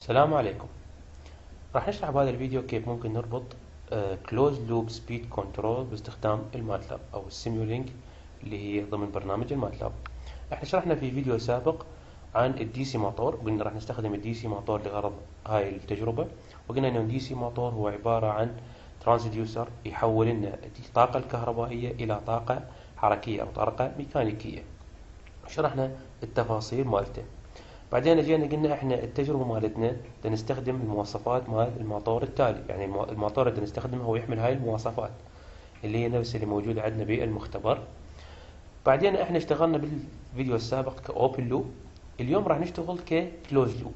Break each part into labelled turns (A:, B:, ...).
A: السلام عليكم. راح نشرح بهذا الفيديو كيف ممكن نربط closed loop speed control باستخدام الماتلاب أو السيميولينك اللي هي ضمن برنامج الماتلاب. احنا شرحنا في فيديو سابق عن الدي سي موتور، وقلنا راح نستخدم الدي سي موتور لغرض هاي التجربة، وقلنا انه الدي سي موتور هو عبارة عن ترانسديوسر يحول لنا الطاقة الكهربائية إلى طاقة حركية أو طاقة ميكانيكية. شرحنا التفاصيل مالته. بعدين جينا قلنا احنا التجربه مالتنا نستخدم المواصفات مال الموتور التالي، يعني الموتور اللي نستخدمه هو يحمل هاي المواصفات اللي هي نفس اللي موجوده عندنا بالمختبر. بعدين احنا اشتغلنا بالفيديو السابق كاوبن لوب، اليوم راح نشتغل ككلوز لوب.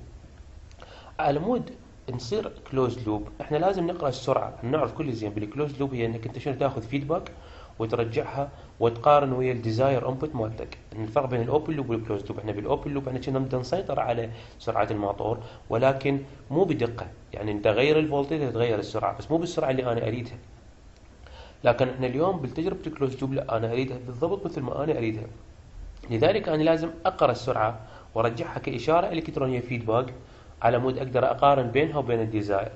A: على مود نصير كلوز لوب احنا لازم نقرا السرعه، نعرف كل زين بالكلوز لوب هي انك انت شنو تاخذ فيدباك وترجعها وتقارن ويا الديزاير انبوت مالتك. الفرق بين الاوبن لوب والكلوز لوب، احنا بالاوبن لوب احنا كنا بدنا نسيطر على سرعه الموتور ولكن مو بدقه، يعني انت غير الفولتج تغير السرعه بس مو بالسرعه اللي انا اريدها. لكن احنا اليوم بالتجربه الكلوز لوب لا، انا اريدها بالضبط مثل ما انا اريدها، لذلك انا لازم اقرا السرعه وارجعها كاشاره الكترونيه فيدباك على مود اقدر اقارن بينها وبين الديزاير.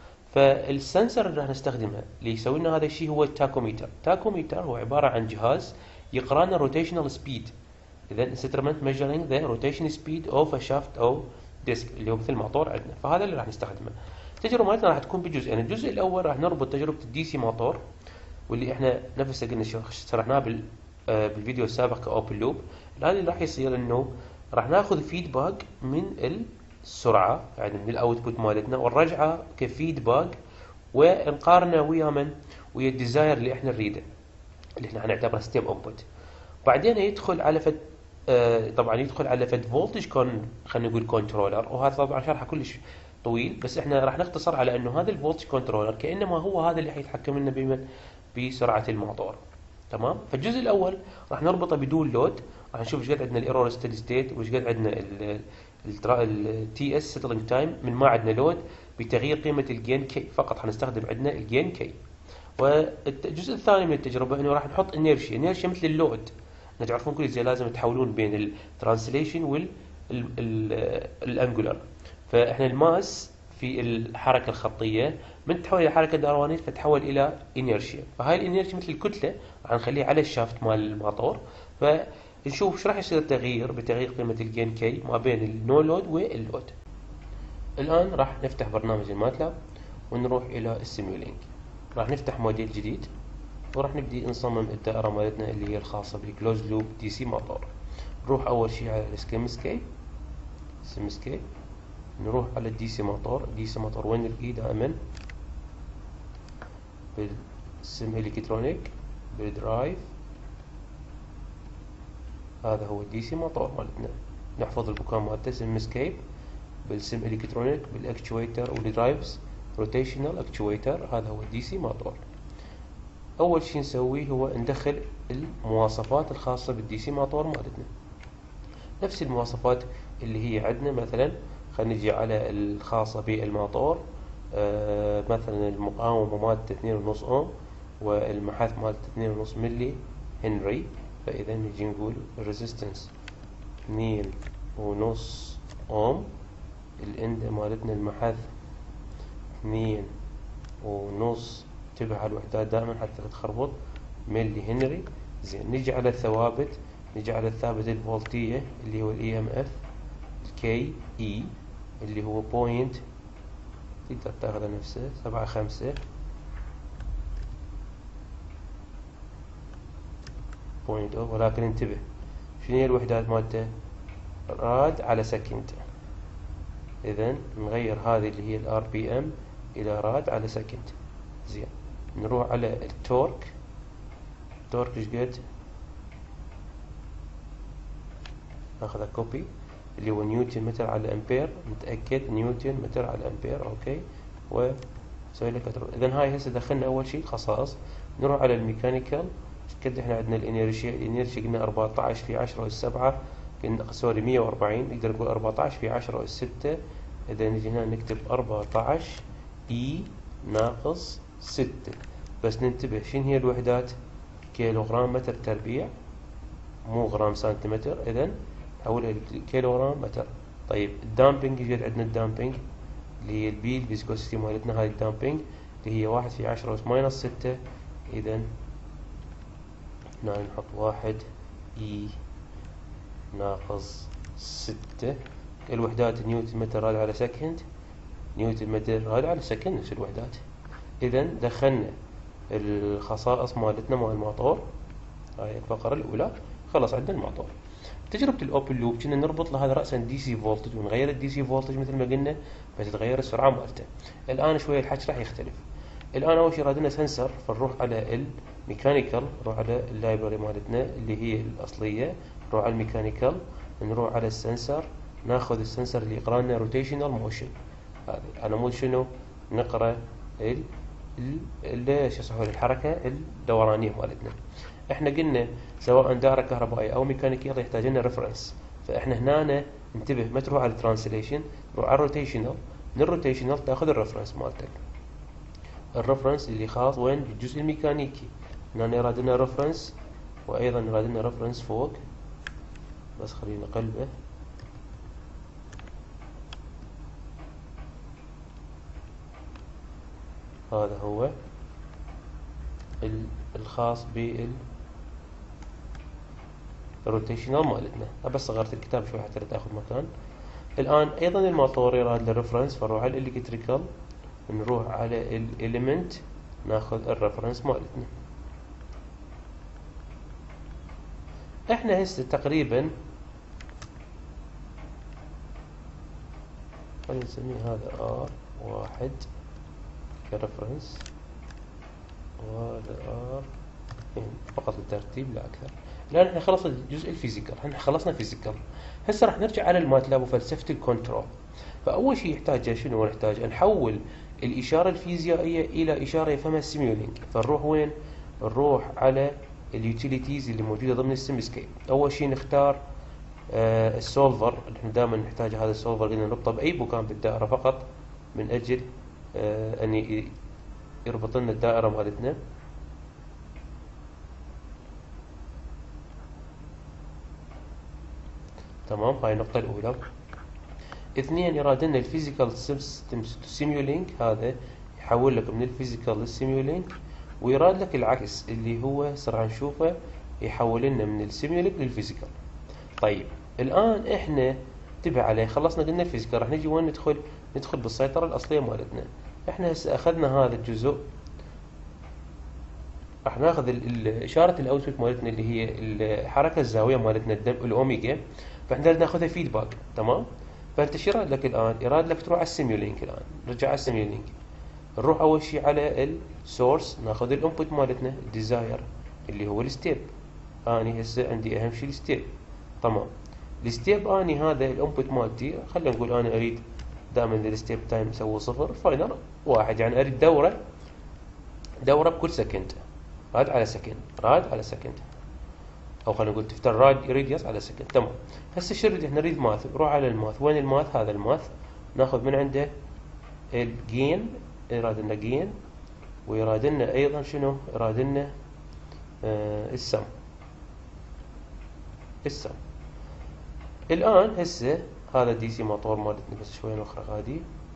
A: فالسنسر اللي راح نستخدمه اللي يسوي لنا هذا الشيء هو التاكوميتر. التاكوميتر هو عباره عن جهاز يقرا لنا روتيشنال سبيد، اذا instrument measuring the rotation speed of a shaft او ديسك اللي هو مثل الموتور عندنا. فهذا اللي راح نستخدمه. التجربه مالتنا راح تكون بجزئين. الجزء الاول راح نربط تجربه الدي سي موتور، واللي احنا نفس قلنا شرحناه بالفيديو السابق كاوبن لوب. الان اللي راح يصير انه راح ناخذ فيدباك من السرعه، يعني من الاوتبوت مالتنا، ونرجعه كفيدباك ونقارنه ويا ويا الديزاير اللي احنا نريده، اللي احنا حنعتبره ستيب انبوت. بعدين يدخل على فد طبعا يدخل على فد فولتج خلينا نقول كنترولر، وهذا طبعا شرحه كلش طويل، بس احنا راح نختصر على انه هذا الفولتج كنترولر كانما هو هذا اللي حيتحكم لنا بسرعه الموتور. تمام. فالجزء الاول راح نربطه بدون لود، راح نشوف ايش قد عندنا الايرور ستيدي ستيت وايش قد عندنا التي اس سيتلينج تايم من ما عندنا لود، بتغيير قيمه الجين كي فقط. حنستخدم عندنا الجين كي. والجزء الثاني من التجربه انه راح نحط انيرشيا مثل اللود. تعرفون كل زي لازم تحولون بين الترانسليشن والانجولار. فاحنا الماس في الحركه الخطيه من تحول الى حركه دورانيه فتحول الى انيرشيا، فهاي الانيرشيا مثل الكتله راح نخليها على الشافت مال الموتور. فنشوف ايش راح يصير التغيير بتغيير قيمه الجين كي ما بين النو لود واللود. الان راح نفتح برنامج الماتلاب ونروح الى السيميولينك. راح نفتح موديل جديد وراح نبدي نصمم الدائرة مالتنا اللي هي الخاصة بالكلوز لوب دي سي موتور. نروح أول شي على السكيم سكيب، نروح على الدي سي موتور. الدي سي موتور وين نلقيه دائما؟ بالسم الكترونيك بالدرايف. هذا هو الدي سي موتور مالتنا. نحفظ المكان مالته سم سكيب بالسم الكترونيك بالاكتويتر والدرايفز روتيشنال اكتويتر. هذا هو الدي سي موتور. اول شيء نسويه هو ندخل المواصفات الخاصة بالدي سي موتور مالتنا، نفس المواصفات اللي هي عندنا. مثلا خلينا نجي على الخاصة بالموتور، مثلا المقاومة مالته 2.5 اوم والمحاث مالته 2.5 ملي هنري. فاذا نجي نقول الريزيستنس 2.5 اوم، الاند مالتنا المحاث 2.5. انتبه على الوحدات دائما حتى لا تخربط، ملي هنري. زين، نجي على الثوابت. نجي على الثابت الفولتية اللي هو الاي ام اف الكي اي اللي هو بوينت، تقدر تاخذه نفسه 7.5 بوينت او، ولكن انتبه شنو هي الوحدات مالته؟ راد على سكند. اذا نغير هذه اللي هي الار بي ام الى راد على سكند. زين، نروح على التورك. التورك ايش قد؟ ناخذ كوبي اللي هو نيوتن متر على امبير. نتاكد نيوتن متر على امبير. اوكي، وسوي له كنترول. اذا هاي هسه دخلنا اول شيء الخصائص. نروح على الميكانيكال. ايش قد احنا عندنا الانيرشيا قلنا 14 في 10 اس 7، قلنا سوري 140. نقدر نقول 14 في 10 اس 6. اذا نجي هنا نكتب 14 اي ناقص 6. بس ننتبه شنو هي الوحدات؟ كيلوغرام متر تربيع مو غرام سنتيمتر. اذا حولها لكيلوغرام متر. طيب الدامبنج ايش قد عندنا؟ الدامبنج اللي هي البي الفيسكوسيتي مالتنا هاي الدامبينج اللي هي 1 في 10 أس ماينس 6. إذا هنا نحط 1 إي ناقص 6. الوحدات نيوتن متر راد على سكند، نيوتن متر راد على سكند نفس الوحدات. إذا دخلنا الخصائص مالتنا مال الموتور، هاي الفقرة الأولى خلص عندنا الموتور. تجربة الأوبن لوب كنا نربط له هذا رأسا دي سي فولتج ونغير الدي سي فولتج مثل ما قلنا فتتغير السرعة مالته. الآن شوية الحكي راح يختلف. الآن أول شيء رادنا سنسر فنروح على الميكانيكال، نروح على اللايبرري مالتنا اللي هي الأصلية، نروح على الميكانيكال، نروح على السنسر، ناخذ السنسر اللي يقرا لنا روتيشنال موشن. هذه على مود شنو؟ نقرا شو يسمونه الحركة الدورانية مالتنا. احنا قلنا سواء دائرة كهربائية او ميكانيكية يحتاج لنا ريفرنس، فاحنا هنا انتبه ما تروح على الترانسليشن، روح على الروتيشنال، من الروتيشنال تاخذ الريفرنس مالتك، الريفرنس اللي خاص وين بالجزء الميكانيكي. هنا يراد لنا ريفرنس، وايضا يراد لنا ريفرنس فوق، بس خلينا نقلبه. هذا هو الخاص بالروتيشنال مالتنا. بس صغرت الكتاب شوي حتى لا تاخذ مكان. الان ايضا الموتور يراد له ريفرنس، فنروح على الالكتريكال، نروح على الاليمنت، ناخذ الريفرنس مالتنا. احنا هسه تقريبا خلينا نسميه هذا R1 كريفرنس، وهذا R فقط للترتيب لا اكثر. الان احنا خلصنا الجزء الفيزيكال، احنا خلصنا فيزيكال. هسه راح نرجع على الماتلاب وفلسفة الكنترول. فاول شيء يحتاج شنو؟ نحتاج نحول الاشارة الفيزيائية الى اشارة يفهمها السيميولينك. فنروح وين؟ نروح على اليوتيليتيز اللي موجودة ضمن السيمسكيب. اول شيء نختار السولفر اللي احنا دائما نحتاج. هذا السولفر قلنا نربطه باي مكان بالدائرة فقط من اجل ان يربط لنا الدائرة مالتنا. تمام، هاي النقطة الأولى. اثنين، يراد لنا الفيزيكال سيستم سيميولينك، هذا يحول لك من الفيزيكال للسيميولينك، ويراد لك العكس اللي هو راح نشوفه يحول لنا من السيميولينك للفيزيكال. طيب الآن احنا انتبه عليه، خلصنا قلنا الفيزيكال، راح نجي وين ندخل بالسيطرة الأصلية مالتنا. احنا هسه أخذنا هذا الجزء، راح ناخذ إشارة الأوتبوت مالتنا اللي هي الحركة الزاوية مالتنا الأوميجا، فاحنا لازم ناخذها فيدباك. تمام، فانت شو يراد لك الان؟ يراد لك تروح على السيميولينك. الان نرجع على السيميولينك، نروح اول شيء على السورس، ناخذ الانبوت مالتنا الديزاير اللي هو الستيب. اني هسه عندي اهم شيء الستيب. تمام، الستيب اني هذا الانبوت مالتي، خلينا نقول انا اريد دائما الستيب تايم اسوي 0 فاينل 1، يعني اريد دوره بكل سكند، راد على سكند، راد على سكند، او خلينا نقول تفتر راد ريديوس على سكند. تمام، هسه شو نريد؟ احنا نريد ماث، نروح على الماث. وين الماث؟ هذا الماث، ناخذ من عنده الجين، يراد لنا جين، ويراد لنا ايضا شنو؟ يراد لنا السم. الان هسه هذا دي سي موتور مالتنا، بس شوي نخرج هذه.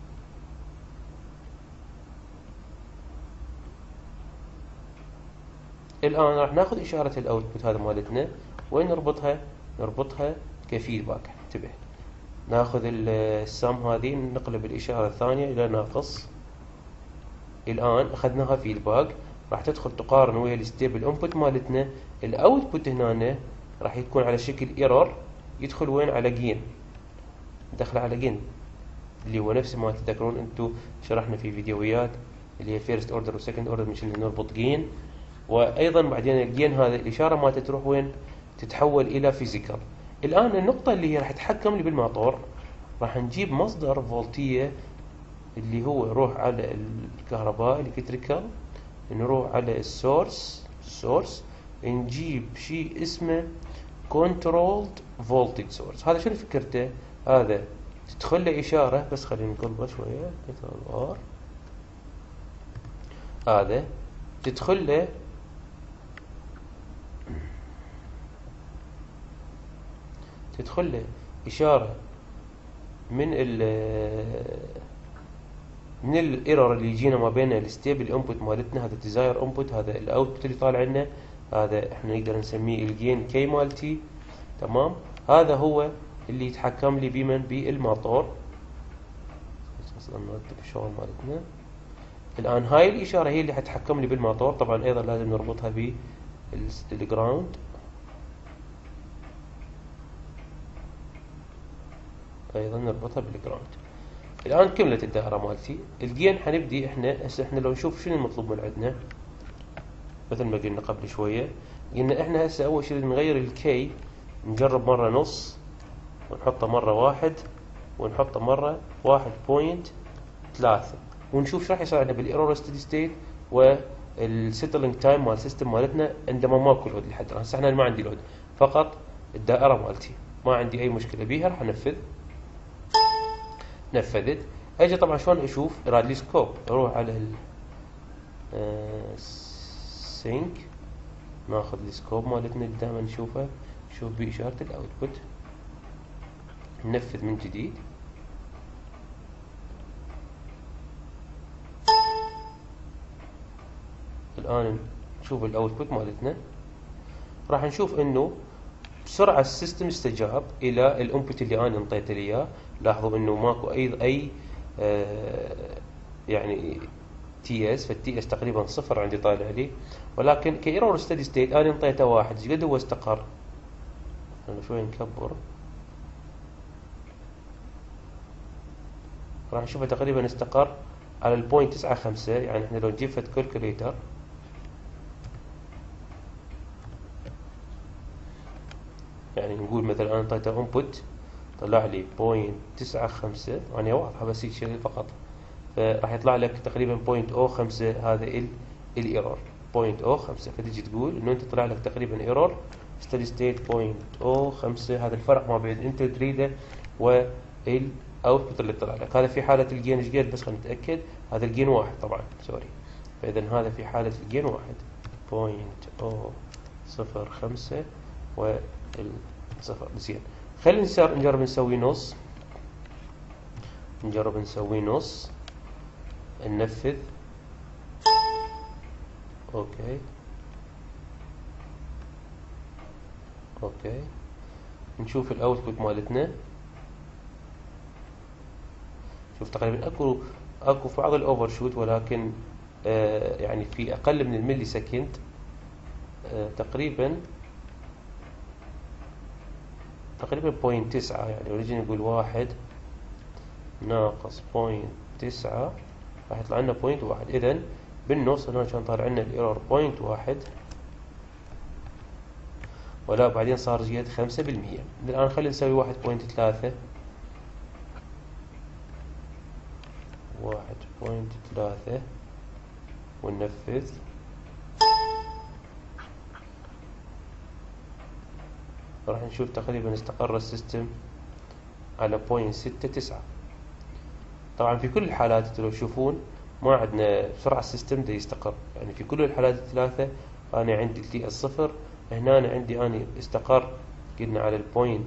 A: الان راح ناخذ اشاره الاوتبوت هذا مالتنا، وين نربطها؟ نربطها كفيدباك. انتبه، ناخذ السم هذه نقلب الاشاره الثانيه الى ناقص. الان اخذناها فيدباك، راح تدخل تقارن ويا الستيب الانبوت مالتنا. الاوتبوت هنا راح يكون على شكل ايرور، يدخل وين؟ على جين، دخل على جين اللي هو نفس ما تذكرون انتم شرحنا في فيديوهات اللي هي فيرست اوردر وسكند اوردر، مش نربط جين. وايضا بعدين الجين هذا الاشاره مالته تروح وين؟ تتحول الى فيزيكال. الان النقطه اللي هي راح تتحكم لي بالموتور، راح نجيب مصدر فولتيه اللي هو نروح على الكهرباء الكتريكال، نروح على السورس، نجيب شيء اسمه كنترولد فولتج سورس. هذا شنو فكرته؟ هذا تدخل له اشاره، بس خلينا نقلبه شويه، كنترول ار، هذا تدخل له إشارة من من الايرور اللي يجينا ما بين الستيبل انبوت مالتنا، هذا الديزاير انبوت، هذا الاوتبوت اللي طالع لنا، هذا احنا نقدر نسميه الجين كي مالتي. تمام، هذا هو اللي يتحكم لي بمن بالموتور. نرتب الشغل مالتنا الان. هاي الاشاره هي اللي حتحكم لي بالموتور. طبعا ايضا لازم نربطها بالجراوند، ايضا نربطها بالجراوند. الان كملت الدائره مالتي. الجين حنبدي احنا هسه، احنا لو نشوف شنو المطلوب من عندنا، مثل ما قلنا قبل شويه، قلنا احنا هسه اول شيء نغير الكي، نجرب مره نص، ونحطه مره واحد، ونحطه مره 1.3، ونشوف شو راح يصير عندنا بالايرور ستدي ستيت والسيتلينج تايم مال السيستم مالتنا عندما ماكو لود لحد الان. هسه احنا ما عندي لود، فقط الدائره مالتي ما عندي اي مشكله بيها. راح انفذ. نفذت. اجي طبعا شلون اشوف؟ يراد لي سكوب. اروح على سينك، ناخذ السكوب مالتنا اللي دائما نشوفه، نشوف باشاره الاوتبوت، ننفذ من جديد. الان نشوف الاوتبوت مالتنا، راح نشوف انه بسرعه السيستم استجاب الى الانبوت اللي انا انطيته له اياه. لاحظوا انه ماكو اي يعني تي اس، فالتي اس تقريبا صفر عندي طالع لي، ولكن كايرور ستدي ستيت انا انطيته واحد. ايش قد هو استقر؟ انا شوي نكبر، راح نشوفه تقريبا استقر على البوينت 9.5. يعني احنا لو نجيب فد كالكوليتر، يعني نقول مثلا انا انطيته انبوت طلع لي 0.95، يعني واضحه بس هيك شيء فقط، فراح يطلع لك تقريبا 0.05. هذا الايرور 0.05. فتجي تقول انه انت طلع لك تقريبا ايرور ستدي ستيت 0.05. هذا الفرق ما بين انت تريده والاوتبوت اللي طلع لك. هذا في حاله الجين ايش قد؟ بس خلينا نتاكد. هذا الجين واحد طبعا، سوري. فاذا هذا في حاله الجين واحد 0.05 والصفر. زين، خلينا نجرب نسوي نص. نجرب نسوي نص، ننفذ. اوكي اوكي، نشوف الاوتبوت مالتنا. شوف تقريبا اكو في بعض الاوفر شوت، ولكن يعني في اقل من الملي سكند تقريبا 0.9. يعني لو نجي نقول 1 ناقص 0.9 راح يطلع لنا 0.1. اذا بالنص هنا كان طالع لنا الايرور 0.1، ولا بعدين صار زيادة 5%. الان خلينا نسوي 1.3. 1.3 وننفذ. راح نشوف تقريبا استقر السيستم على 0.69. طبعا في كل الحالات لو تشوفون ما عندنا بسرعة السيستم دا يستقر. يعني في كل الحالات الثلاثة أنا عندي التي الصفر، هنا أنا عندي استقر قلنا على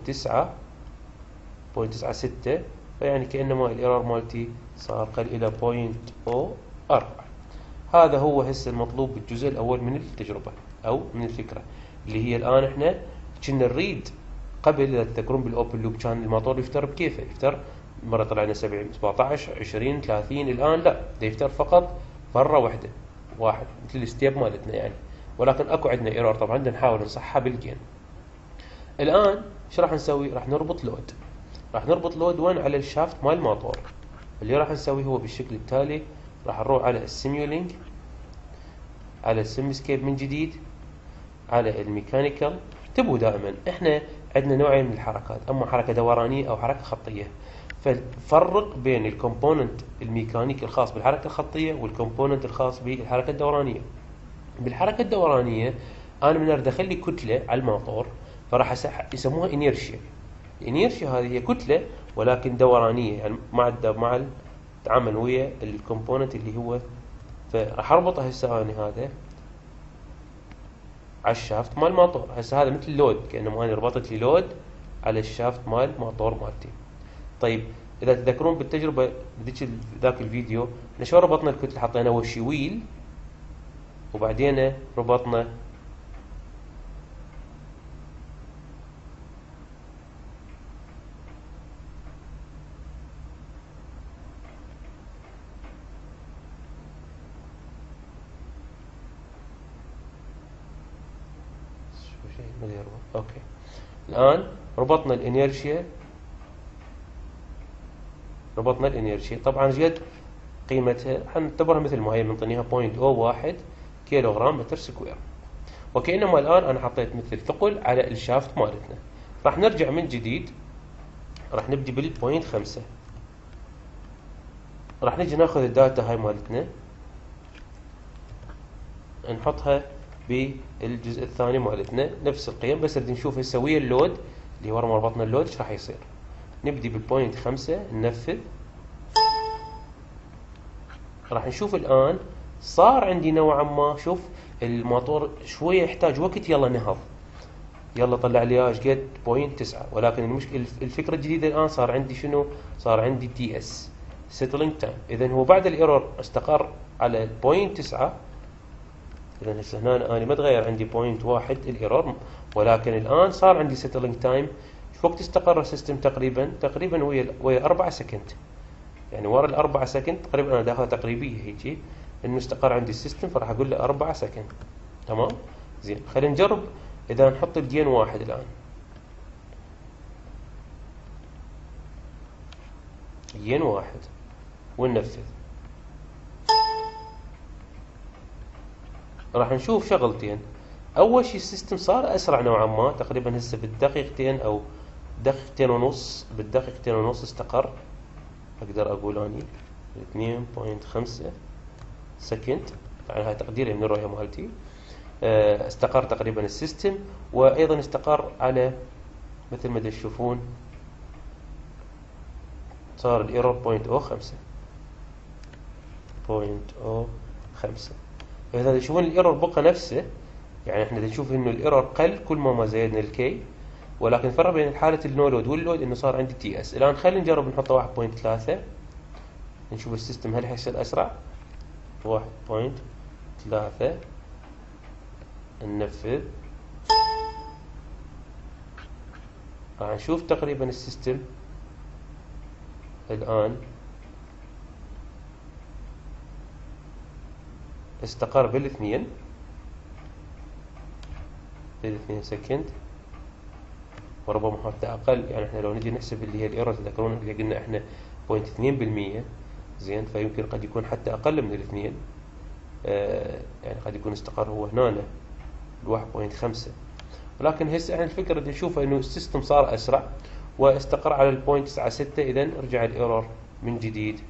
A: 0.96. فيعني كأنما الايرور مالتي صار قل إلى 0.04. هذا هو هسه المطلوب بالجزء الأول من التجربة أو من الفكرة، اللي هي الآن احنا كنا نريد قبل، إذا تذكرون بالاوبن لوب كان الموتور يفتر بكيفه، يفتر مرة طلع لنا 17 20 30. الآن لا، دا يفتر فقط مرة واحدة، واحد مثل الستيب مالتنا يعني. ولكن اكو عندنا ايرور طبعا، بدنا نحاول نصحها بالجين. الآن ايش راح نسوي؟ راح نربط لود. راح نربط لود وين؟ على الشافت مال الموتور. اللي راح نسويه هو بالشكل التالي. راح نروح على السيميولينج، على السيمسكيب من جديد، على الميكانيكال. انتبهوا دائما احنا عندنا نوعين من الحركات، اما حركه دورانيه او حركه خطيه. ففرق بين الكومبوننت الميكانيكي الخاص بالحركه الخطيه والكومبوننت الخاص بالحركه الدورانيه. بالحركه الدورانيه انا من اريد اخلي كتله على الموتور، فراح يسموها انيرشيا. الانيرشيا هذه هي كتله ولكن دورانيه، يعني مع التعامل ويا الكومبوننت اللي هو. فراح اربطه هسه انا هذا على الشافت مال الموتور. هسه هذا مثل لود، كانه انا ربطت لي لود على الشافت مال الموتور مالتي. طيب اذا تذكرون بالتجربه ذاك الفيديو احنا شلون ربطنا الكتله، حطينا اول شي ويل وبعدين ربطنا اوكي. الان ربطنا الانيرشيا، طبعا ايش قد قيمتها؟ حنعتبرها مثل ما هي، منطينيها 0.01 كيلو غرام متر سكوير. وكأنما الان انا حطيت مثل ثقل على الشافت مالتنا. راح نرجع من جديد، راح نبدي بالبوينت 5. راح نجي ناخذ الداتا هاي مالتنا نحطها بالجزء الثاني مالتنا، نفس القيم بس بدي نشوف هسه ويا اللود اللي ورا ما ربطنا اللود ايش راح يصير. نبدي بالبوينت 5 ننفذ. راح نشوف الان صار عندي نوعا ما، شوف الموتور شويه يحتاج وقت، يلا نهض، يلا طلع لي ايش قد 0.9. ولكن المشكله الفكره الجديده الان صار عندي شنو؟ صار عندي تي اس سيتلينج تايم. اذا هو بعد الايرور استقر على 0.9. اذا هسه هنا انا ما تغير عندي 0.1 الايرور، ولكن الان صار عندي سيتلينج تايم. شو وقت استقر السيستم؟ تقريبا ويا 4 سكند. يعني ورا ال4 سكند تقريبا، انا داخله تقريبيه هيجي انه استقر عندي السيستم، فراح اقول له 4 سكند. تمام؟ زين، خلينا نجرب اذا نحط الجين 1 الان. جين 1 وننفذ. راح نشوف شغلتين. اول شيء السيستم صار اسرع نوعا ما، تقريبا هسه بالدقيقتين او دقيقتين ونص، بالدقيقتين ونص استقر. اقدر اقول اني 2.5 سكند، يعني هاي تقديري من الرؤيه مالتي. استقر تقريبا السيستم، وايضا استقر على مثل ما تشوفون صار الايرور 0.05. فاذا تشوفون الايرور بقى نفسه، يعني احنا نشوف انه الايرور قل كل ما زيدنا الكي، ولكن الفرق بين حاله النو لود واللود انه صار عندي تي اس. الان خلينا نجرب نحطه 1.3 نشوف السيستم هل حيصير اسرع. 1.3 ننفذ. راح نشوف تقريبا السيستم الان استقر بالاثنين سكند، وربما حتى اقل. يعني احنا لو نجي نحسب اللي هي الايرور، تذكرون اللي قلنا احنا 0.2%، زين، فيمكن قد يكون حتى اقل من الاثنين. يعني قد يكون استقر هو هنا ب 1.5. ولكن هسه احنا الفكره اللي نشوفها انه السيستم صار اسرع واستقر على 0.96. اذا رجع الايرور من جديد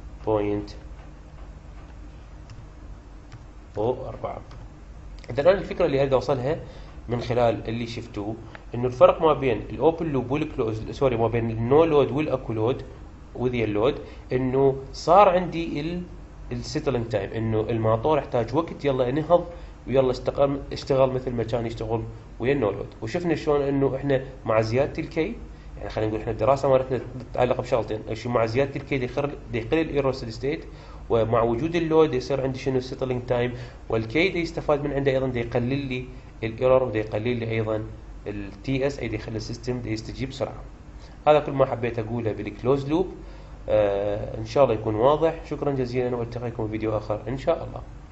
A: 0.04. اذا الان الفكره اللي اريد اوصلها من خلال اللي شفتوه انه الفرق ما بين الاوبن لوب والكلوز، سوري، ما بين النو لود والاكو لود وذي اللود، انه صار عندي السيتلينج تايم، انه الموتور يحتاج وقت، يلا نهض ويلا اشتغل مثل ما كان يشتغل ويا النو لود. وشفنا شلون انه احنا مع زياده الكي، يعني خلينا نقول احنا الدراسه مالتنا تتعلق بشغلتين، شو مع زياده الكي يقل الايرور ستيت، ومع وجود اللود يصير عندي شنو السيتلينج تايم، والكي دي يستفاد من عنده ايضا، دي يقلل لي الايرور، ودي يقلل لي ايضا التي اس، اي دي يخلي السيستم دي يستجيب بسرعه. هذا كل ما حبيت اقوله بالكلوز لوب. ان شاء الله يكون واضح. شكرا جزيلا، والتقيكم في فيديو اخر ان شاء الله.